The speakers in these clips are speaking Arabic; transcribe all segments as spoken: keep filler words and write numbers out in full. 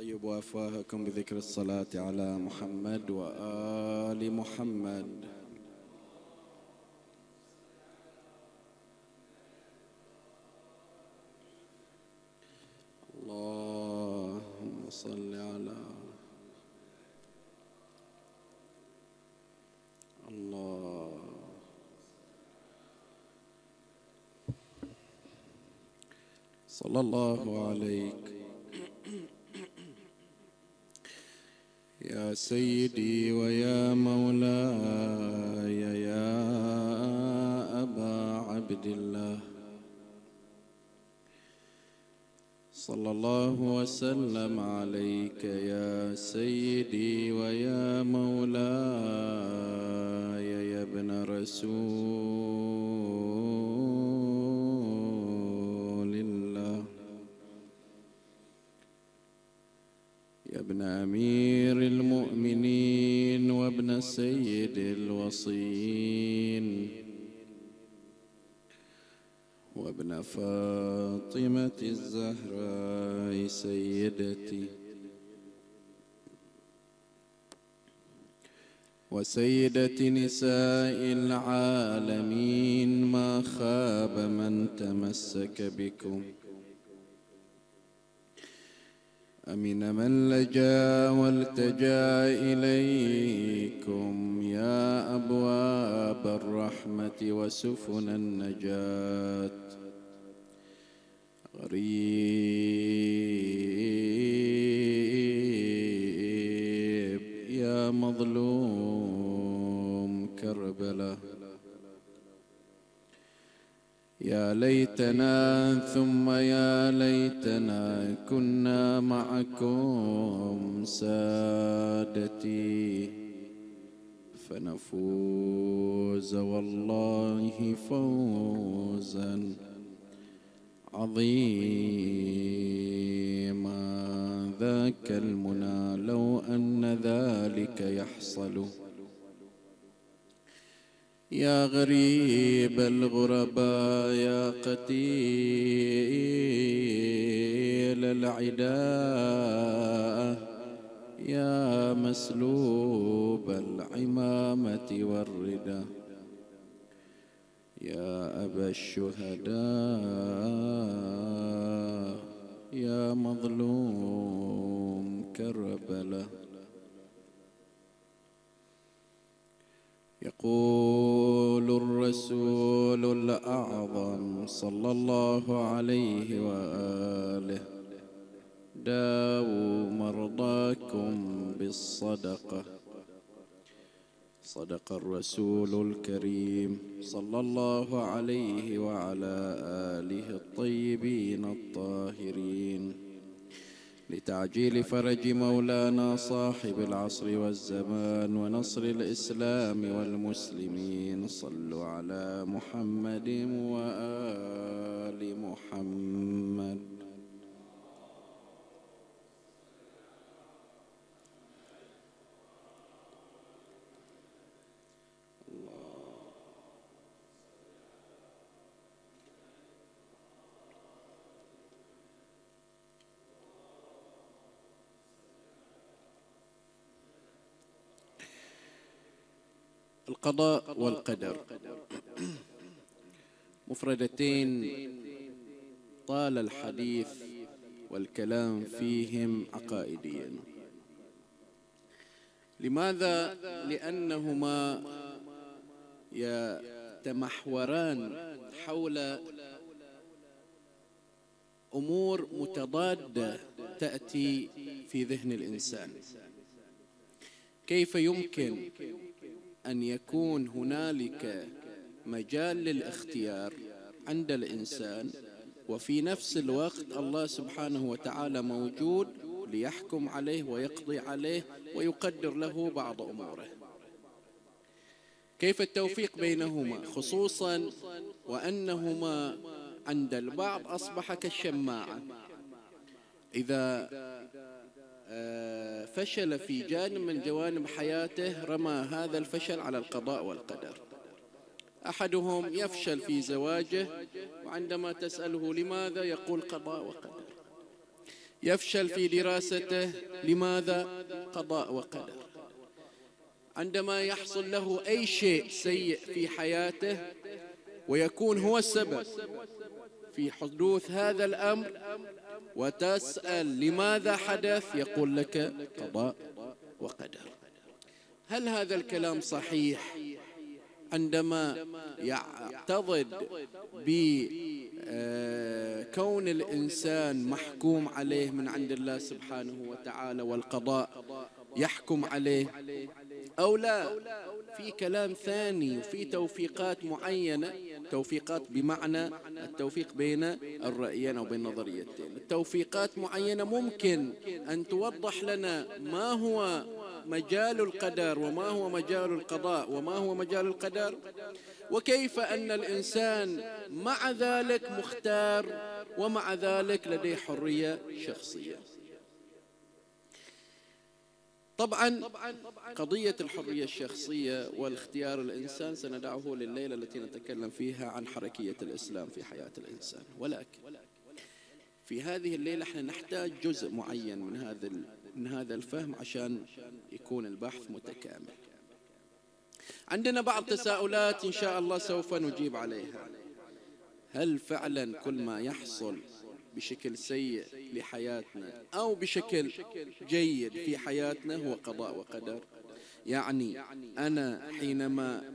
طيب وأفواهكم بذكر الصلاة على محمد وآل محمد. اللهم صل على الله. صلى الله عليك يا سيدي ويا مولاي يا أبا عبد الله. صلى الله وسلم عليك يا سيدي ويا مولاي يا ابن رسول الله يا ابن أمير المؤمنين وابن سيد الوصين وابن فاطمة الزهراء سيدتي وسيدة نساء العالمين. ما خاب من تمسك بكم، أمن من لجا والتجا إليكم يا أبواب الرحمة وسفن النجاة. غريب يا مظلوم كربلاء. يا ليتنا ثم يا ليتنا كنا معكم سادتي فنفوز والله فوزا عظيما. ذاك المنى لو أن ذلك يحصل. يا غريب الغرباء يا قتيل العداء يا مسلوب العمامة والردى يا أبا الشهداء يا مظلوم كربلاء. يقول الرسول الأعظم صلى الله عليه وآله: داووا مرضاكم بالصدقة. صدق الرسول الكريم صلى الله عليه وعلى آله الطيبين الطاهرين. لتعجيل فرج مولانا صاحب العصر والزمان ونصر الإسلام والمسلمين، صلوا على محمد وآل محمد. القضاء والقدر مفردتين طال الحديث والكلام فيهم عقائديا. لماذا؟ لأنهما يتمحوران حول أمور متضادة تأتي في ذهن الإنسان. كيف يمكن أن يكون هنالك مجال للاختيار عند الإنسان وفي نفس الوقت الله سبحانه وتعالى موجود ليحكم عليه ويقضي عليه ويقدر له بعض أموره؟ كيف التوفيق بينهما، خصوصا وأنهما عند البعض أصبح كالشماعة، إذا فشل في جانب من جوانب حياته رمى هذا الفشل على القضاء والقدر. أحدهم يفشل في زواجه وعندما تسأله لماذا يقول قضاء وقدر. يفشل في دراسته. لماذا؟ قضاء وقدر. عندما يحصل له أي شيء سيء في حياته ويكون هو السبب في حدوث هذا الأمر وتسأل لماذا حدث، يقول لك قضاء وقدر. هل هذا الكلام صحيح عندما يعتضد بكون الإنسان محكوم عليه من عند الله سبحانه وتعالى والقضاء يحكم عليه، أو لا؟ في كلام ثاني وفي توفيقات معينة، توفيقات بمعنى التوفيق بين الرأيين أو بين نظريتين، التوفيقات معينة ممكن أن توضح لنا ما هو مجال القدر وما هو مجال القضاء وما هو مجال القدر، وكيف أن الإنسان مع ذلك مختار ومع ذلك لديه حرية شخصية. طبعا قضية الحرية الشخصية والاختيار الإنسان سندعه لليلة التي نتكلم فيها عن حركية الإسلام في حياة الإنسان، ولكن في هذه الليلة احنا نحتاج جزء معين من هذا من هذا الفهم عشان يكون البحث متكامل. عندنا بعض تساؤلات إن شاء الله سوف نجيب عليها. هل فعلا كل ما يحصل بشكل سيء لحياتنا أو بشكل جيد في حياتنا هو قضاء وقدر؟ يعني أنا حينما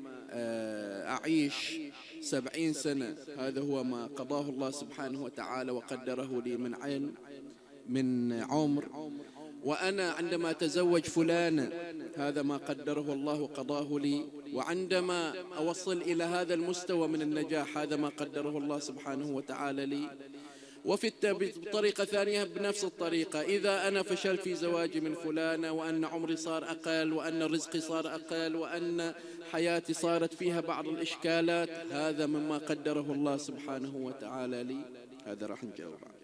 أعيش سبعين سنة هذا هو ما قضاه الله سبحانه وتعالى وقدره لي من علم من عمر، وأنا عندما أتزوج فلانة هذا ما قدره الله وقضاه لي، وعندما أوصل إلى هذا المستوى من النجاح هذا ما قدره الله سبحانه وتعالى لي. وفي بطريقة ثانية بنفس الطريقة، إذا أنا فشلت في زواجي من فلانة وأن عمري صار أقل وأن رزقي صار أقل وأن حياتي صارت فيها بعض الإشكالات، هذا مما قدره الله سبحانه وتعالى لي. هذا راح نجاوب عليه.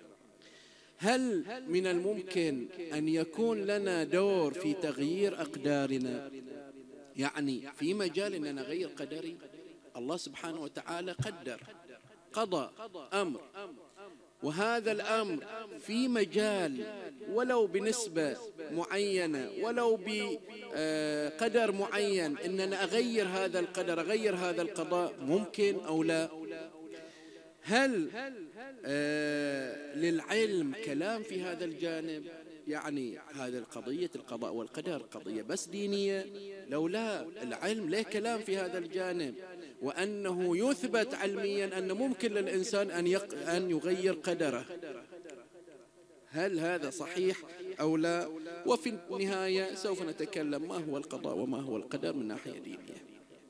هل من الممكن أن يكون لنا دور في تغيير أقدارنا؟ يعني في مجال أن نغير قدري؟ الله سبحانه وتعالى قدر، قضى أمر، وهذا الأمر في مجال ولو بنسبة معينة ولو بقدر معين أننا أغير هذا القدر، أغير هذا القضاء، ممكن أو لا؟ هل آه للعلم كلام في هذا الجانب؟ يعني هذه القضية القضاء والقدر قضية بس دينية؟ لو لا، العلم له كلام في هذا الجانب، وأنه يثبت علميا أن ممكن للإنسان أن, يق... أن يغير قدره. هل هذا صحيح أو لا؟ وفي النهاية سوف نتكلم ما هو القضاء وما هو القدر من ناحية دينية.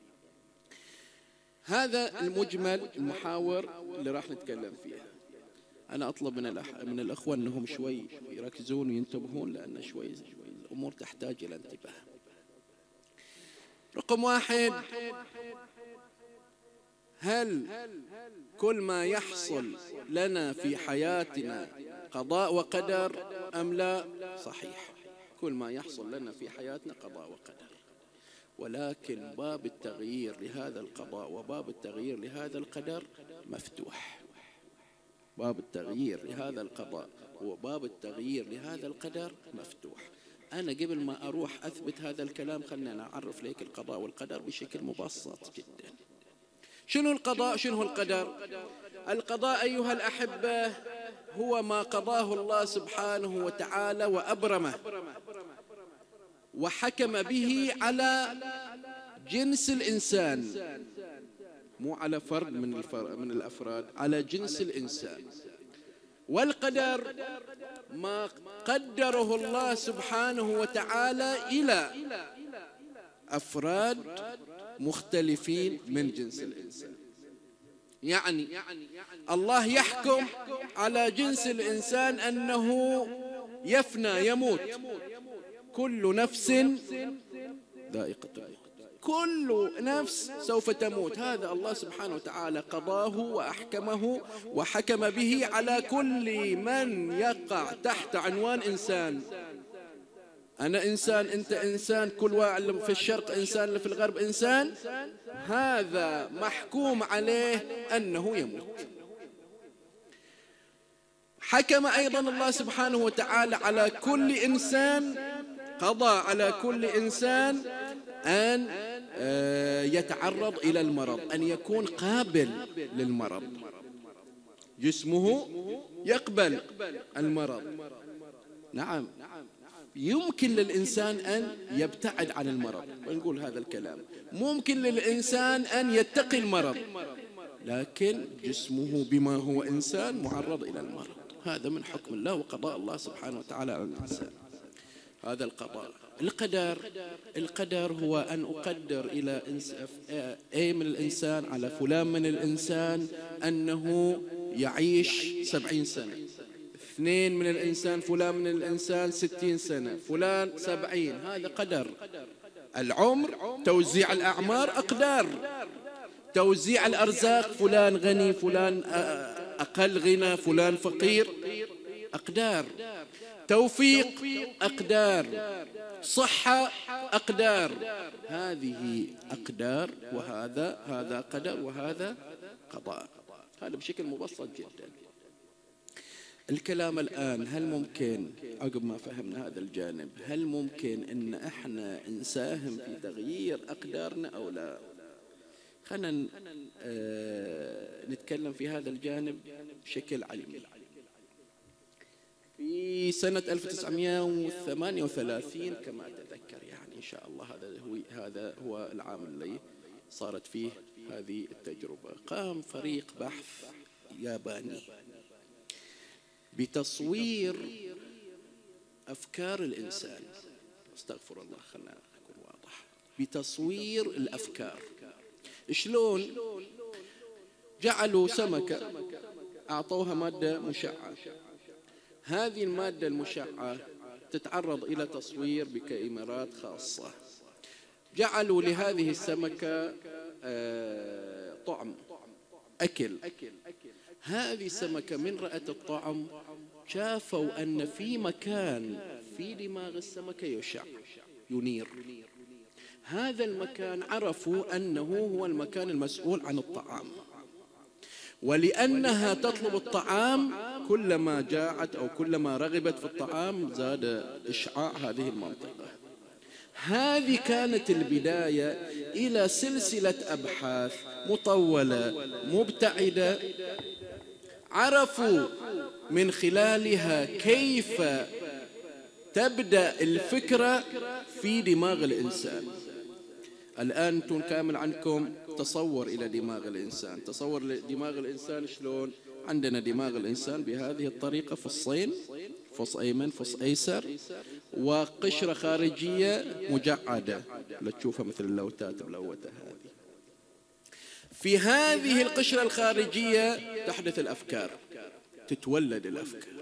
هذا المجمل المحاور اللي راح نتكلم فيها. أنا أطلب من الأح... من الأخوة أنهم شوي يركزون وينتبهون، لأن شوي الأمور تحتاج إلى انتباه. رقم واحد، هل كل ما يحصل لنا في حياتنا قضاء وقدر أم لا؟ صحيح، كل ما يحصل لنا في حياتنا قضاء وقدر، ولكن باب التغيير لهذا القضاء وباب التغيير لهذا القدر مفتوح. باب التغيير لهذا القضاء وباب التغيير لهذا القدر مفتوح. أنا قبل ما أروح أثبت هذا الكلام خلنا أعرف لك القضاء والقدر بشكل مبسط جدا. شنو القضاء؟ شنو القدر؟ القضاء أيها الأحبة هو ما قضاه الله سبحانه وتعالى وأبرمه وحكم به على جنس الإنسان، مو على فرد من من الأفراد، على جنس الإنسان. والقدر ما قدره الله سبحانه وتعالى إلى أفراد مختلفين من جنس الإنسان. يعني الله يحكم على جنس الإنسان أنه يفنى، يموت، كل نفس ذائقة الموت، كل نفس سوف تموت. هذا الله سبحانه وتعالى قضاه وأحكمه وحكم به على كل من يقع تحت عنوان إنسان. أنا إنسان، أنت إنسان، كل واحد في الشرق إنسان، اللي في الغرب إنسان، هذا محكوم عليه أنه يموت. حكم أيضا الله سبحانه وتعالى على كل إنسان، قضى على كل إنسان أن يتعرض إلى المرض، أن يكون قابل للمرض، جسمه يقبل المرض. نعم، يمكن للإنسان أن يبتعد عن المرض، ونقول هذا الكلام، ممكن للإنسان أن يتقي المرض، لكن جسمه بما هو إنسان معرض إلى المرض. هذا من حكم الله وقضاء الله سبحانه وتعالى على الإنسان. هذا القضاء. القدر، القدر هو أن أقدر إلى أي من الإنسان على فلان من الإنسان أنه يعيش سبعين سنة، اثنين من الإنسان فلان من الإنسان ستين سنة، فلان سبعين. هذا قدر. العمر، توزيع الأعمار أقدار، توزيع الأرزاق، فلان غني فلان أقل غنى، فلان فقير، أقدار. توفيق أقدار، صحة أقدار. هذه أقدار، وهذا هذا قدر وهذا قضاء. هذا بشكل مبسط جدا. الكلام الآن، هل ممكن عقب ما فهمنا هذا الجانب، هل ممكن أن احنا نساهم في تغيير أقدارنا أو لا؟ خلينا آه نتكلم في هذا الجانب بشكل علمي. في سنة ألف وتسعمائة وثمانية وثلاثين كما أتذكر، يعني إن شاء الله هذا هو هذا هو العام الذي صارت فيه هذه التجربة، قام فريق بحث ياباني بتصوير أفكار الإنسان. استغفر الله، خلنا أكون واضح. بتصوير الأفكار. شلون؟ جعلوا سمكة، أعطوها مادة مشعة، هذه المادة المشعة تتعرض إلى تصوير بكاميرات خاصة. جعلوا لهذه السمكة طعم، أكل. هذه السمكة من رأت الطعم شافوا أن في مكان في دماغ السمكة يشع، ينير. هذا المكان عرفوا أنه هو المكان المسؤول عن الطعام، ولأنها تطلب الطعام كلما جاعت أو كلما رغبت في الطعام زاد إشعاع هذه المنطقة. هذه كانت البداية إلى سلسلة أبحاث مطولة مبتعدة، عرفوا من خلالها كيف تبدأ الفكرة في دماغ الإنسان. الآن أنتم كامل عنكم تصور إلى دماغ الإنسان، تصور دماغ الإنسان شلون. عندنا دماغ الإنسان بهذه الطريقة، فصين، فص أيمن فص أيسر، وقشرة خارجية مجعدة لا تشوفها مثل اللوتات ملوتة. هذه في هذه القشرة الخارجية تحدث الأفكار، تتولد الأفكار.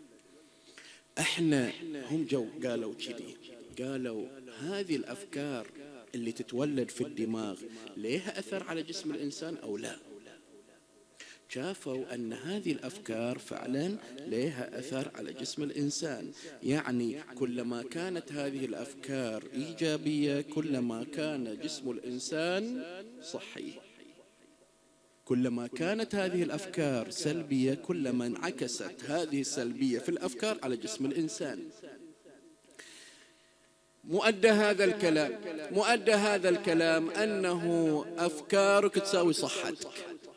احنا هم جو قالوا كذي، قالوا هذه الأفكار اللي تتولد في الدماغ ليها أثر على جسم الإنسان أو لا؟ شافوا أن هذه الأفكار فعلا لها أثر على جسم الإنسان. يعني كلما كانت هذه الأفكار إيجابية كلما كان جسم الإنسان صحي، كلما كانت هذه الأفكار سلبية كلما انعكست هذه السلبية في الأفكار على جسم الإنسان. مؤدى هذا الكلام مؤدى هذا الكلام أنه أفكارك تساوي صحتك،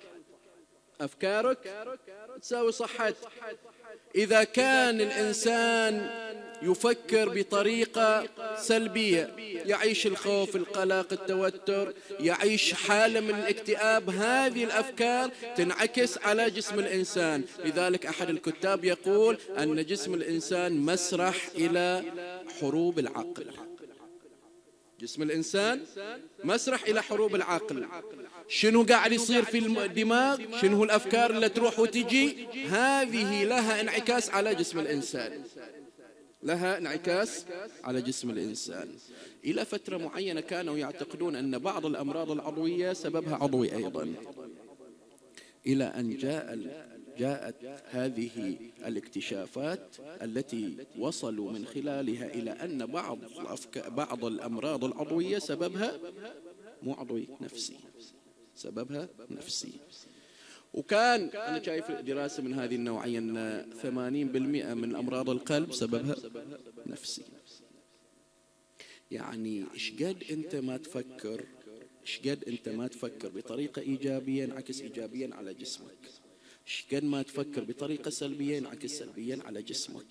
أفكارك تساوي صحتك. إذا كان الإنسان يفكر بطريقة سلبية، يعيش الخوف، القلق، التوتر، يعيش حالة من الاكتئاب، هذه الأفكار تنعكس على جسم الإنسان. لذلك أحد الكتاب يقول أن جسم الإنسان مسرح إلى حروب العقل. جسم الإنسان مسرح إلى حروب العقل. شنو قاعد يصير في الدماغ؟ شنو الأفكار اللي تروح وتجي؟ هذه لها انعكاس على جسم الإنسان، لها انعكاس على جسم الإنسان. إلى فترة معينة كانوا يعتقدون أن بعض الأمراض العضوية سببها عضوي أيضا، إلى أن جاء جاءت هذه الاكتشافات التي وصلوا من خلالها إلى أن بعض بعض الأمراض العضوية سببها مو عضوي، نفسي، سببها نفسي. وكان أنا شايف دراسة من هذه النوعية أن ثمانين بالمئة من أمراض القلب سببها نفسي. يعني إيش قد أنت ما تفكر إيش قد أنت ما تفكر بطريقة إيجابية ينعكس إيجابيا على جسمك، إيش قد ما تفكر بطريقة سلبية ينعكس سلبيا على جسمك.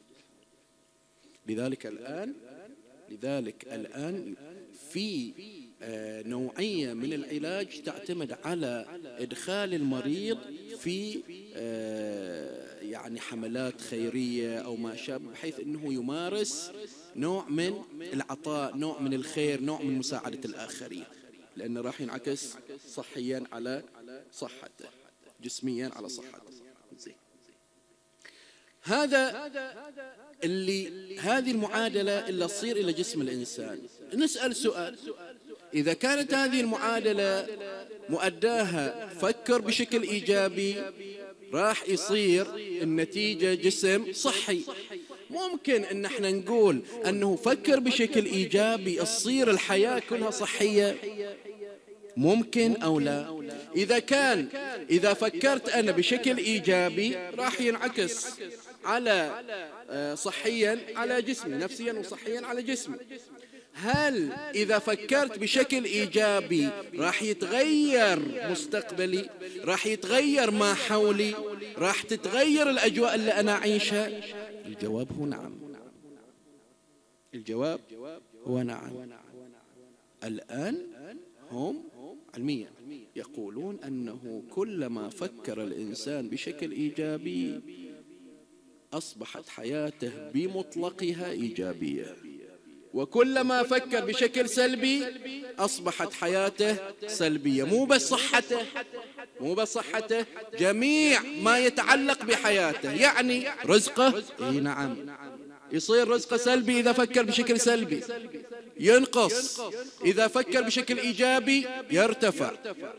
لذلك الآن لذلك الآن في نوعية من العلاج تعتمد على إدخال المريض في يعني حملات خيرية أو ما شابه، بحيث أنه يمارس نوع من العطاء، نوع من الخير، نوع من مساعدة الآخرين، لأنه راح ينعكس صحيا على صحته، جسميا على صحته. زين. هذا اللي هذه المعادلة اللي تصير إلى جسم الإنسان. نسأل سؤال: إذا كانت هذه المعادلة مؤداها فكر بشكل إيجابي، راح يصير النتيجة جسم صحي. ممكن أن احنا نقول أنه فكر بشكل إيجابي تصير الحياة كلها صحية؟ ممكن أو لا؟ إذا كان إذا فكرت أنا بشكل إيجابي راح ينعكس على صحيا على جسمي، نفسيا وصحيا على جسمي. هل إذا فكرت بشكل إيجابي راح يتغير مستقبلي؟ راح يتغير ما حولي؟ راح تتغير الأجواء اللي أنا أعيشها؟ الجواب هو نعم. الجواب هو نعم. الآن هم علميا يقولون أنه كلما فكر الإنسان بشكل إيجابي أصبحت حياته بمطلقها إيجابية، وكلما فكر بشكل سلبي أصبحت حياته سلبية. مو بس صحته مو بس صحته جميع ما يتعلق بحياته. يعني رزقه، إيه نعم، يصير رزقه سلبي إذا فكر بشكل سلبي، ينقص إذا فكر بشكل إيجابي يرتفع.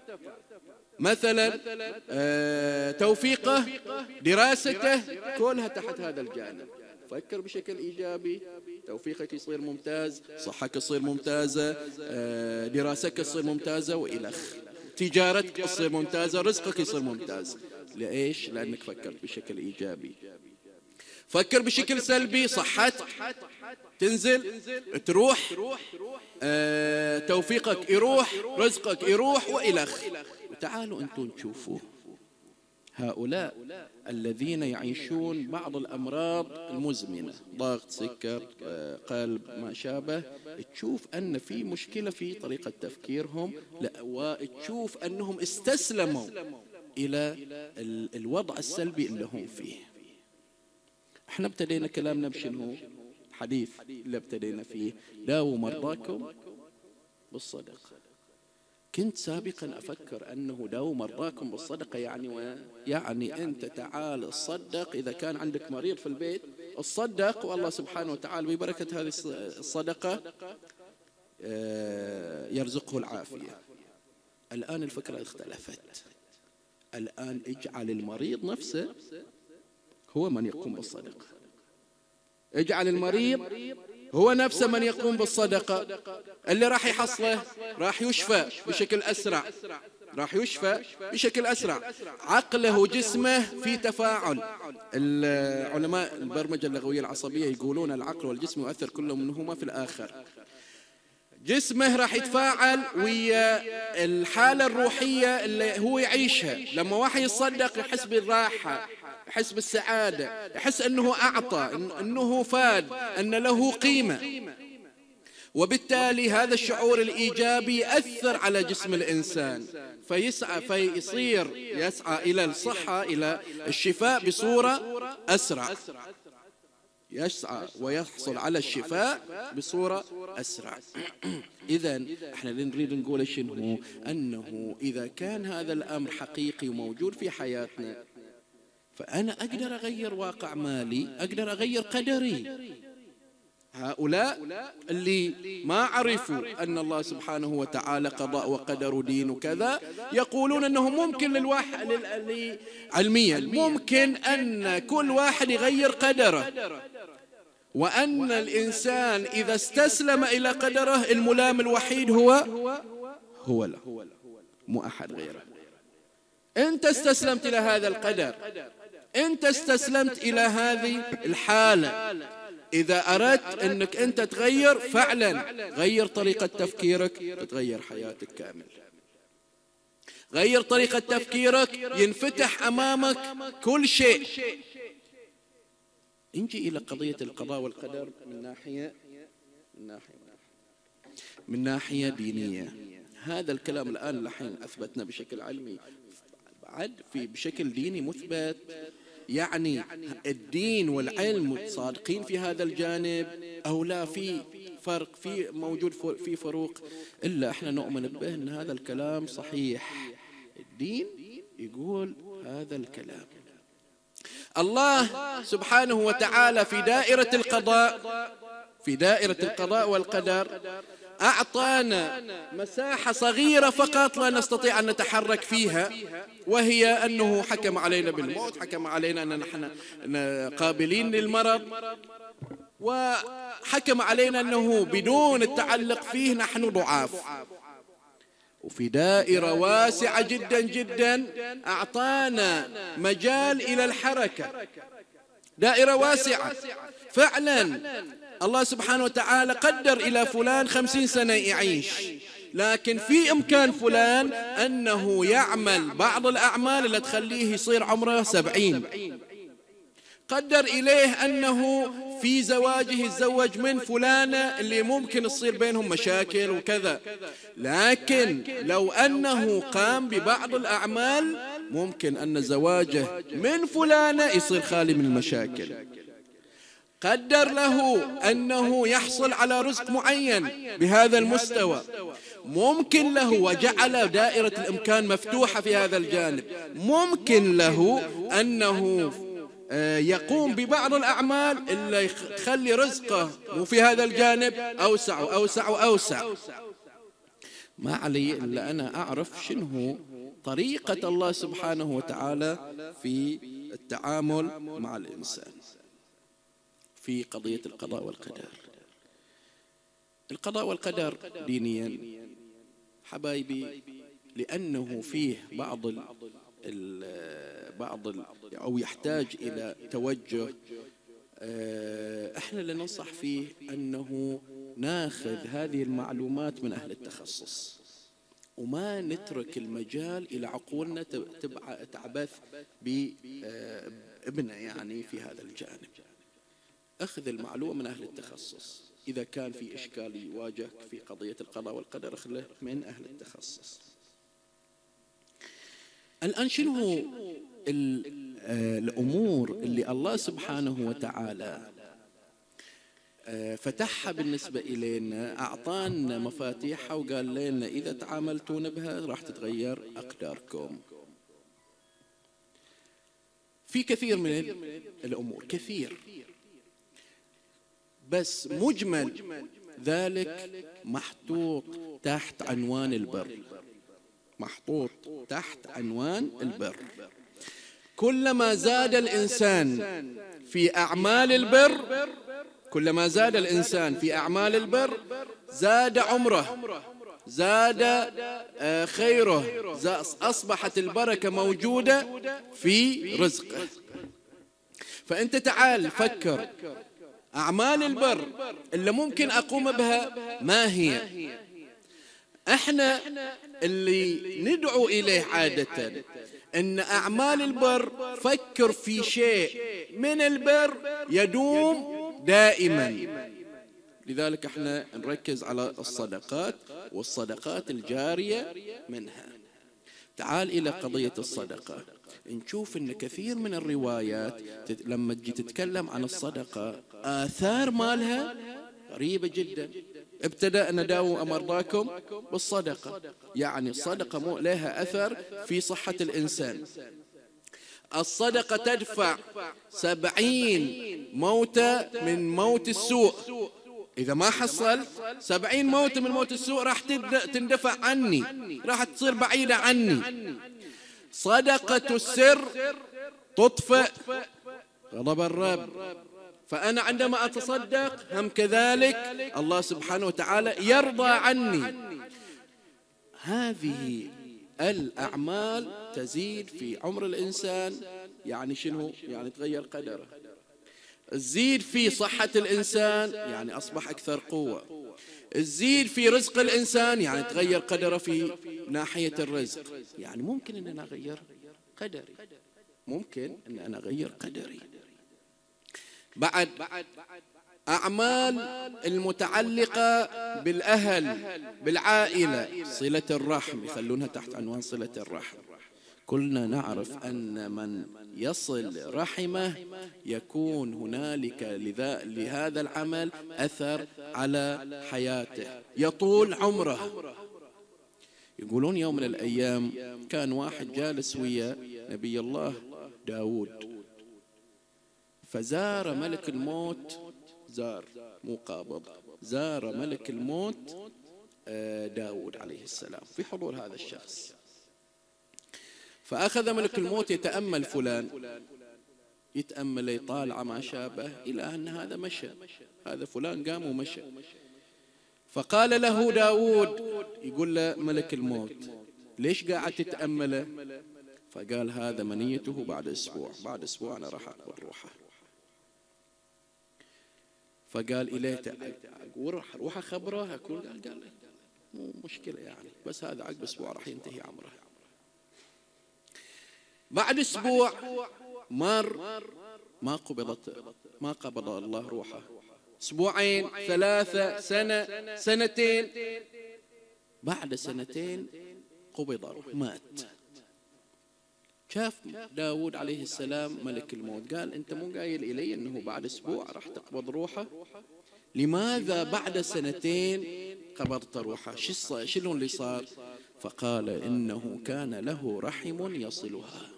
مثلا آه توفيقه، دراسته، كلها تحت هذا الجانب. فكر بشكل إيجابي توفيقك يصير ممتاز، صحتك تصير ممتازة، آه دراستك تصير ممتازة وإلخ، تجارتك تصير ممتازة، رزقك يصير ممتاز. ليش؟ لأنك فكرت بشكل إيجابي. فكر بشكل سلبي، صحتك تنزل تروح، آه توفيقك يروح، رزقك يروح وإلخ. تعالوا أنتم تشوفوا هؤلاء الذين يعيشون بعض الأمراض المزمنة، ضغط، سكر، قلب، ما شابه، تشوف أن في مشكلة في طريقة تفكيرهم، لا، وتشوف أنهم استسلموا إلى الوضع السلبي اللي هم فيه. احنا ابتدينا كلامنا بشنو؟ حديث اللي ابتدينا فيه: داووا مرضاكم بالصدقة. كنت سابقا أفكر أنه داووا مرضاكم بالصدقة يعني و... يعني أنت تعال الصدق، إذا كان عندك مريض في البيت الصدق، والله سبحانه وتعالى ببركة هذه الصدقة يرزقه العافية. الآن الفكرة اختلفت. الآن اجعل المريض نفسه هو من يقوم بالصدقة، اجعل المريض هو نفسه من يقوم بالصدقة. اللي راح يحصله راح يشفى بشكل أسرع، راح يشفى بشكل أسرع. عقله وجسمه في تفاعل. العلماء البرمجة اللغوية العصبية يقولون العقل والجسم يؤثر كل منهما في الآخر. جسمه راح يتفاعل ويا الحالة الروحية اللي هو يعيشها. لما واحد يصدق يحس بالراحة، يحس بالسعادة، يحس أنه أعطى، أنه فاد، أن له قيمة، وبالتالي هذا الشعور الإيجابي يأثر على جسم الإنسان، فيسعى فيصير يسعى إلى الصحة، إلى الشفاء بصورة أسرع، يسعى ويحصل على الشفاء بصورة أسرع. إذن احنا نريد نقول شنو؟ أنه إذا كان هذا الأمر حقيقي وموجود في حياتنا، فأنا أقدر أغير واقع مالي، أقدر أغير قدري. هؤلاء اللي ما عرفوا أن الله سبحانه وتعالى قضاء وقدر ودين وكذا، يقولون أنه ممكن للواحد علميا ممكن أن كل واحد يغير قدره، وأن الإنسان إذا استسلم إلى قدره الملام الوحيد هو هو له، مو أحد غيره. أنت استسلمت إلى هذا القدر، أنت استسلمت إلى هذه الحالة. إذا أردت أنك أنت تغير فعلا، غير طريقة تفكيرك، تتغير حياتك كامل. غير طريقة تفكيرك، ينفتح أمامك كل شيء. نجي إلى قضية القضاء والقدر من ناحية من ناحية من ناحية دينية. هذا الكلام الآن الحين أثبتنا بشكل علمي، بعد في بشكل ديني مثبت. يعني الدين والعلم صادقين في هذا الجانب أو لا؟ في فرق، في موجود في فروق، إلا إحنا نؤمن به أن هذا الكلام صحيح. الدين يقول هذا الكلام. الله سبحانه وتعالى في دائرة القضاء، في دائرة القضاء والقدر أعطانا مساحة صغيرة فقط لا نستطيع أن نتحرك فيها، وهي أنه حكم علينا بالموت، حكم علينا أن نحن قابلين للمرض، وحكم علينا أنه بدون التعلق فيه نحن ضعاف. وفي دائرة واسعة جدا جدا أعطانا مجال إلى الحركة، دائرة واسعة فعلا. الله سبحانه وتعالى قدر إلى فلان خمسين سنة يعيش، لكن في إمكان فلان أنه يعمل بعض الأعمال اللي تخليه يصير عمره سبعين. قدر إليه أنه في زواجه يتزوج من فلانة اللي ممكن تصير بينهم مشاكل وكذا، لكن لو أنه قام ببعض الأعمال ممكن أن زواجه من فلانة يصير خالي من المشاكل. قدر له أنه يحصل على رزق معين بهذا المستوى، ممكن له، وجعل دائرة الإمكان مفتوحة في هذا الجانب. ممكن له أنه يقوم ببعض الأعمال اللي تخلي رزقه وفي هذا الجانب أوسع وأوسع وأوسع. ما علي إلا أنا أعرف شنو طريقة الله سبحانه وتعالى في التعامل مع الإنسان في قضية القضاء والقدر. القضاء والقدر دينيا حبايبي، لأنه فيه بعض ال ال بعض ال أو يحتاج إلى توجه. احنا اللي ننصح فيه أنه ناخذ هذه المعلومات من أهل التخصص، وما نترك المجال إلى عقولنا تعبث بابنه يعني في هذا الجانب. أخذ المعلومة من أهل التخصص. إذا كان في إشكال يواجهك في قضية القضاء والقدر أخذه من أهل التخصص. الآن شنو الأمور اللي الله سبحانه وتعالى فتحها بالنسبة إلينا، أعطانا مفاتيحها وقال لنا إذا تعاملتون بها راح تتغير أقداركم في كثير من الأمور، كثير، بس مجمل ذلك محطوط تحت عنوان البر، محطوط تحت عنوان البر. كلما زاد الإنسان في أعمال البر، كلما زاد الإنسان في أعمال البر زاد عمره، زاد خيره، أصبحت البركة موجودة في رزقه. فأنت تعال فكر، أعمال البر اللي ممكن أقوم بها ما هي؟ احنا اللي ندعو إليه عادة أن أعمال البر، فكر في شيء من البر يدوم دائما. لذلك احنا نركز على الصدقات والصدقات الجارية منها. تعال إلى قضية الصدقة، نشوف أن كثير من الروايات لما تجي تتكلم عن الصدقة آثار مالها غريبة جدا. ابتدأنا داووا مرضاكم بالصدقة، يعني الصدقة مو لها أثر في صحة الإنسان. الصدقة تدفع سبعين موتة من موت السوء. إذا ما حصلت سبعين موتة من موت السوء راح تندفع عني، راح تصير بعيدة عني. صدقة السر تطفئ غضب الرب. فأنا عندما أتصدق هم كذلك الله سبحانه وتعالى يرضى عني. هذه الأعمال تزيد في عمر الإنسان، يعني شنو؟ يعني تغير قدره. تزيد في صحة الإنسان، يعني أصبح أكثر قوة. تزيد في رزق الإنسان، يعني تغير قدره في ناحية الرزق. يعني ممكن أن أنا أغير قدري، ممكن أن أنا أغير قدري. بعد أعمال المتعلقة بالأهل بالعائلة، صلة الرحم، يخلونها تحت عنوان صلة الرحم. كلنا نعرف أن من يصل رحمه يكون هنالك لهذا العمل أثر على حياته، يطول عمره. يقولون يوم من الأيام كان واحد جالس ويا نبي الله داود، فزار ملك الموت، زار مو قابض، زار ملك الموت داود عليه السلام في حضور هذا الشخص. فأخذ ملك الموت يتأمل فلان، يتأمل يطالع ما شابه، إلى أن هذا مشى، هذا فلان قام ومشى. فقال له داود، يقول له ملك الموت ليش قاعد تتأمله؟ فقال هذا منيته بعد أسبوع، بعد أسبوع أنا راح أقبض روحه. فقال إليه وروح روح أخبره أكون، قال قال مو مشكلة يعني، بس هذا عقب أسبوع راح ينتهي عمره. بعد أسبوع مر ما قبضت ما قبض الله روحه. أسبوعين، ثلاثة، سنة، سنتين، بعد سنتين قبض روح، مات. شاف داود عليه السلام ملك الموت، قال أنت مو قايل إلي أنه بعد أسبوع راح تقبض روحه؟ لماذا بعد سنتين قبضت روحه؟ شنو اللي صار؟ فقال إنه كان له رحم يصلها،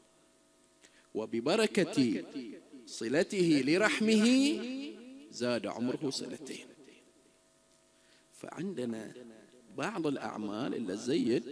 وببركة صلته لرحمه زاد عمره سنتين. فعندنا بعض الأعمال اللي تزيد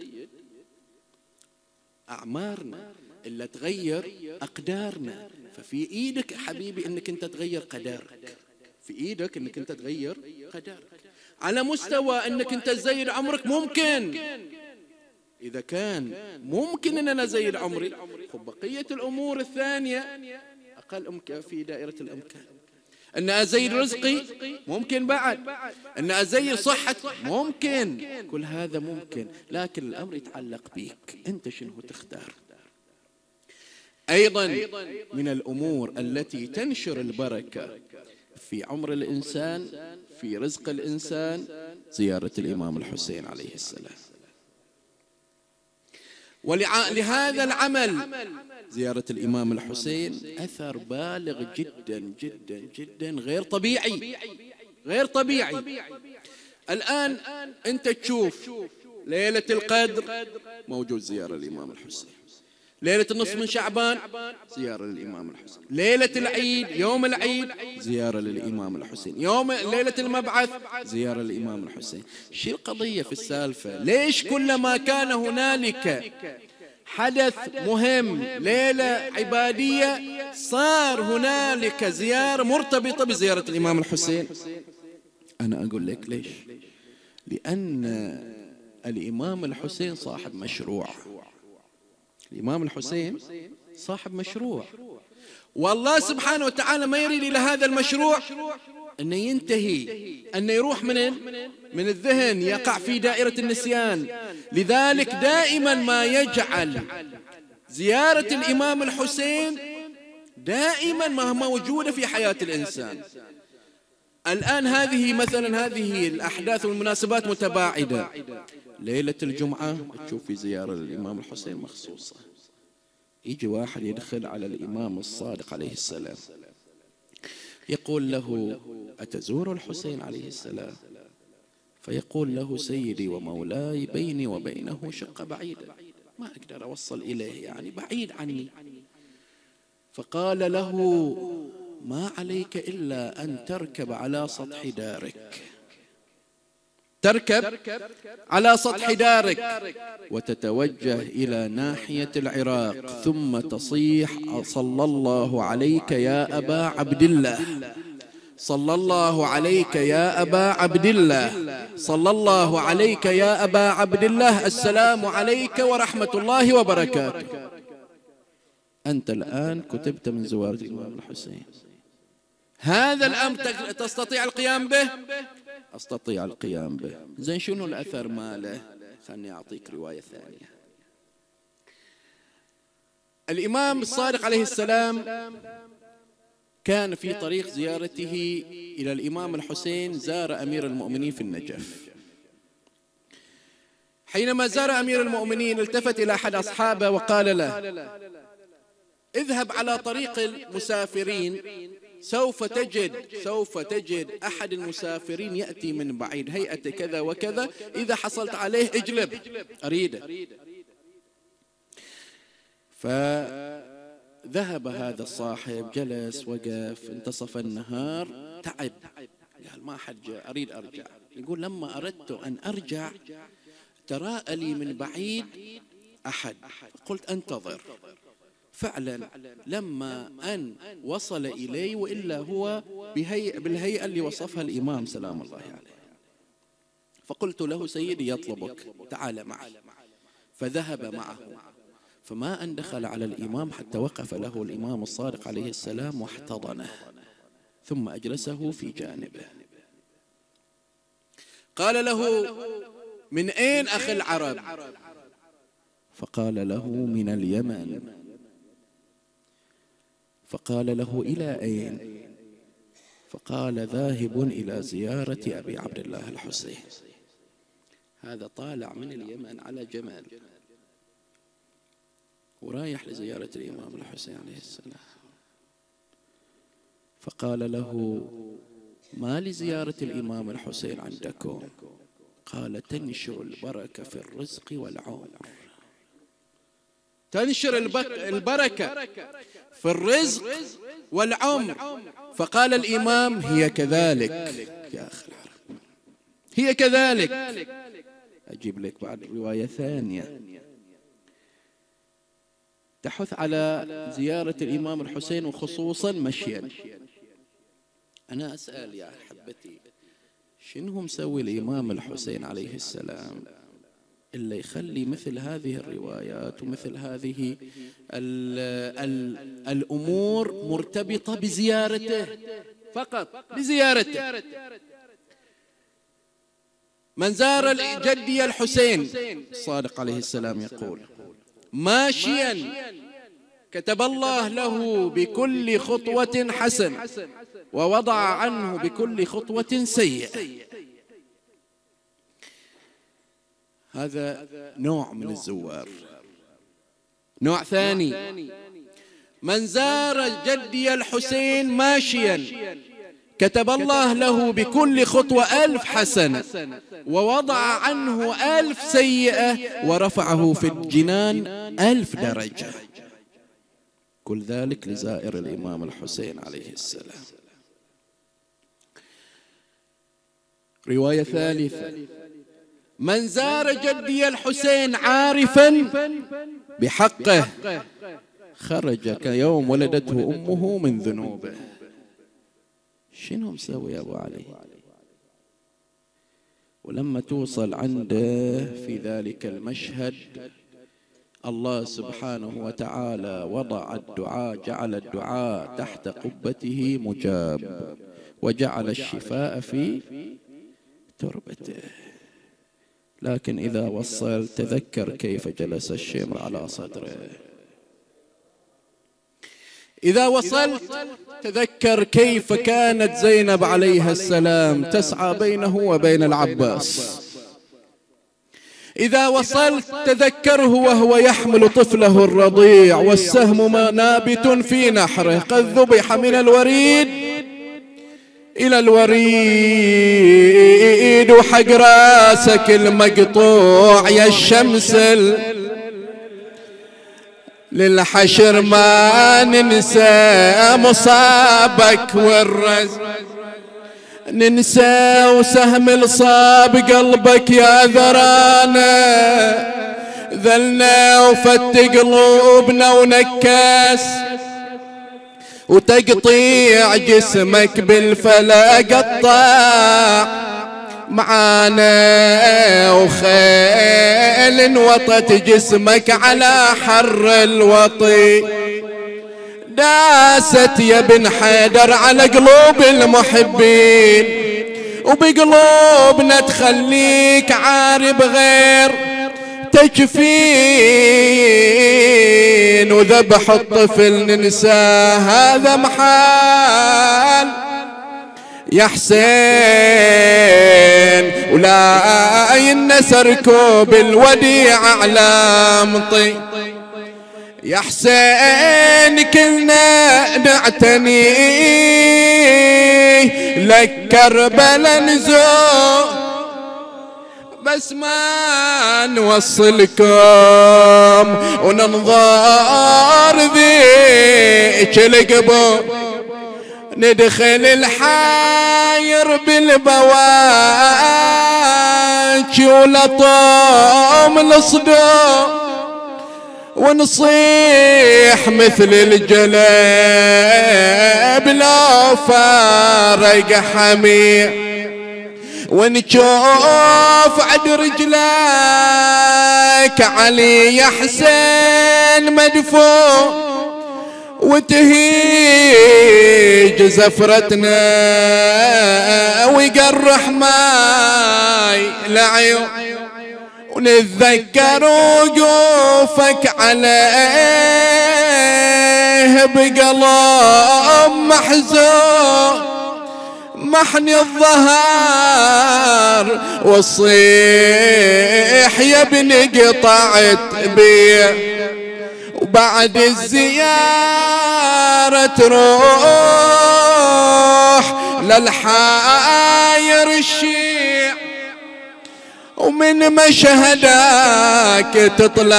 أعمارنا، اللي تغير أقدارنا. ففي إيدك حبيبي أنك أنت تغير قدرك، في إيدك أنك أنت تغير قدرك على مستوى أنك أنت تزيد عمرك. ممكن إذا كان ممكن أن أنا أزيد عمري، خب بقية الأمور الثانية أقل أمكن في دائرة الأمكان. أن أزيد رزقي ممكن، بعد أن أزيد صحتي ممكن، كل هذا ممكن، لكن الأمر يتعلق بيك أنت شنو تختار. أيضا من الأمور التي تنشر البركة في عمر الإنسان، في رزق الإنسان، زيارة الإمام الحسين عليه السلام. ولهذا العمل زيارة الإمام الحسين أثر بالغ جدا جدا جدا، غير طبيعي، غير طبيعي. الآن أنت تشوف ليلة القدر موجود زيارة الإمام الحسين، ليلة النصف من شعبان زيارة للإمام الحسين، ليلة العيد يوم العيد زيارة للإمام الحسين، يوم ليلة المبعث زيارة للإمام الحسين. شو القضية في السالفة؟ ليش كلما كان هنالك حدث مهم، ليلة عبادية، صار هنالك زيارة مرتبطة بزيارة الإمام الحسين؟ أنا أقول لك ليش. لأن الإمام الحسين صاحب مشروع، الإمام الحسين صاحب مشروع، والله سبحانه وتعالى ما يريد إلى هذا المشروع أن ينتهي، أن يروح من من الذهن، يقع في دائرة النسيان. لذلك دائما ما يجعل زيارة الإمام الحسين دائما ما موجودة في حياة الإنسان. الآن هذه مثلا هذه الأحداث والمناسبات متباعدة، ليلة الجمعة تشوف في زيارة للإمام الحسين مخصوصة. يجي واحد يدخل على الإمام الصادق عليه السلام يقول له أتزور الحسين عليه السلام؟ فيقول له سيدي ومولاي بيني وبينه شقة بعيدة، ما أقدر أوصل إليه، يعني بعيد عني. فقال له ما عليك إلا أن تركب على سطح دارك، تركب على سطح دارك وتتوجه إلى ناحية العراق، ثم تصيح صلى الله عليك يا أبا عبد الله، صلى الله عليك يا أبا عبد الله، صلى الله عليك يا أبا عبد الله، السلام عليك ورحمة الله وبركاته. أنت الآن كتبت من زوار الإمام الحسين. هذا الأمر تستطيع القيام به؟ أستطيع القيام به. زين شنو الأثر ماله؟ خلني أعطيك رواية ثانية. الإمام الصادق عليه السلام كان في طريق زيارته إلى الإمام الحسين زار أمير المؤمنين في النجف. حينما زار أمير المؤمنين التفت إلى أحد أصحابه وقال له: اذهب على طريق المسافرين، سوف تجد سوف تجد أحد المسافرين يأتي من بعيد، هيئة كذا وكذا، إذا حصلت عليه اجلب أريده. فذهب هذا الصاحب، جلس، وقف، انتصف النهار، تعب، قال ما حد جاء، أريد أرجع. يقول: لما أردت أن أرجع تراءى لي من بعيد أحد، قلت أنتظر. فعلا لما أن وصل إلي، وإلا هو بهيئة بالهيئة اللي وصفها الإمام سلام الله عليه، فقلت له: سيدي يطلبك، تعال معي. فذهب معه، فما أن دخل على الإمام حتى وقف له الإمام الصادق عليه السلام واحتضنه، ثم أجلسه في جانبه. قال له: من أين أخي العرب؟ فقال له: من اليمن. فقال له: إلى أين؟ فقال: ذاهب إلى زيارة أبي عبد الله الحسين. هذا طالع من اليمن على جمال ورايح لزيارة الإمام الحسين عليه السلام. فقال له: ما لزيارة الإمام الحسين عندكم؟ قال: تنشر البركة في الرزق والعمر. تنشر البركة في الرزق والعمر. فقال الإمام: هي كذلك يا أخي العرب، هي كذلك. أجيب لك بعد رواية ثانية تحث على زيارة الإمام الحسين، وخصوصا مشيا. أنا أسأل يا أحبتي، شنو مسوي الإمام الحسين عليه السلام إلا يخلي مثل هذه الروايات ومثل هذه ال ال الأمور مرتبطة بزيارته فقط، بزيارته. من زار جدي الحسين الصادق عليه السلام يقول: ماشيا كتب الله له بكل خطوة حسن، ووضع عنه بكل خطوة سيئة. هذا نوع من الزوار. نوع ثاني: من زار جدي الحسين ماشيا كتب الله له بكل خطوة ألف حسنة، ووضع عنه ألف سيئة، ورفعه في الجنان ألف درجة. كل ذلك لزائر الإمام الحسين عليه السلام. رواية ثالثة: من زار جدي الحسين عارفا بحقه خرج كيوم ولدته أمه من ذنوبه. شنو مسوي أبو علي؟ ولما توصل عنده في ذلك المشهد، الله سبحانه وتعالى وضع الدعاء، جعل الدعاء تحت قبته مجاب، وجعل الشفاء في تربته. لكن إذا وصل تذكر كيف جلس الشمر على صدره. إذا وصلت تذكر كيف كانت زينب عليها السلام تسعى بينه وبين العباس. إذا وصلت تذكره وهو يحمل طفله الرضيع والسهم نابت في نحره، قد ذبح من الوريد إلى الوريد، وحق راسك المقطوع يا الشمس للحشر ما ننسى مصابك والرزق، ننسى وسهم الصاب قلبك يا ذرانا، ذلنا وفت قلوبنا ونكاس وتقطيع جسمك بالفلا قطع معانا، وخيل انوطت جسمك على حر الوطي، داست يا بن حيدر على قلوب المحبين، وبقلوبنا تخليك عارب غير تجفين، وذبح الطفل ننسى هذا محال يا حسين، ولا ينسى ركوب الوديع على مطي يا حسين، كلنا نعتني لك كربلا نزور، بس ما نوصلكم وننظر ذيك القبور، ندخل الحاير بالبواكي ولطم الصدور، ونصيح مثل الجلاب لو فارق حمير، ونشوف عد رجلك علي يا حسين مدفون، وتهيج زفرتنا ويقرح ماي العيون، ونتذكر وقوفك عليه بقلب محزون، محني الظهر والصيح يا ابن قطعت بيه، وبعد الزيارة تروح للحاير الشيع، ومن مشهدك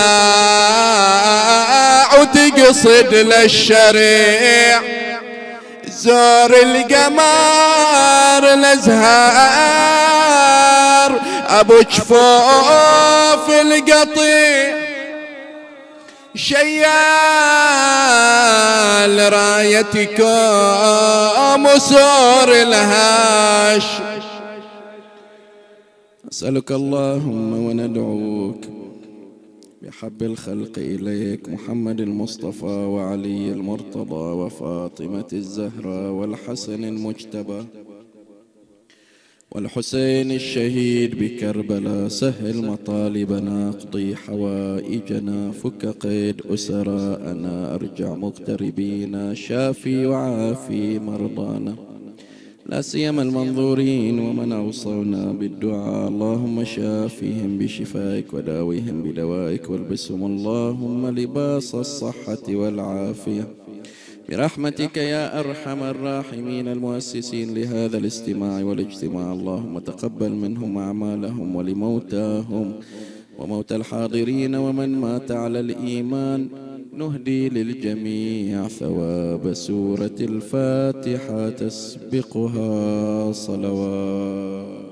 تطلع وتقصد للشريع، زور القمر الازهار ابو جفوف القطيع، شيال رايتكم وسور الهاش. أسألك اللهم وندعوك بحب الخلق إليك محمد المصطفى وعلي المرتضى وفاطمة الزهراء والحسن المجتبى والحسين الشهيد بكربلاء، سهل مطالبنا، اقضي حوائجنا، فك قيد أسراءنا، ارجع مغتربينا، شافي وعافي مرضانا، لا سيما المنظورين ومن أوصونا بالدعاء، اللهم شافيهم بشفائك وداويهم بدوائك، والبسهم اللهم لباس الصحة والعافية برحمتك يا أرحم الراحمين. المؤسسين لهذا الاستماع والاجتماع اللهم تقبل منهم أعمالهم، ولموتاهم وموتى الحاضرين ومن مات على الإيمان نهدي للجميع ثواب سورة الفاتحة تسبقها صلوات.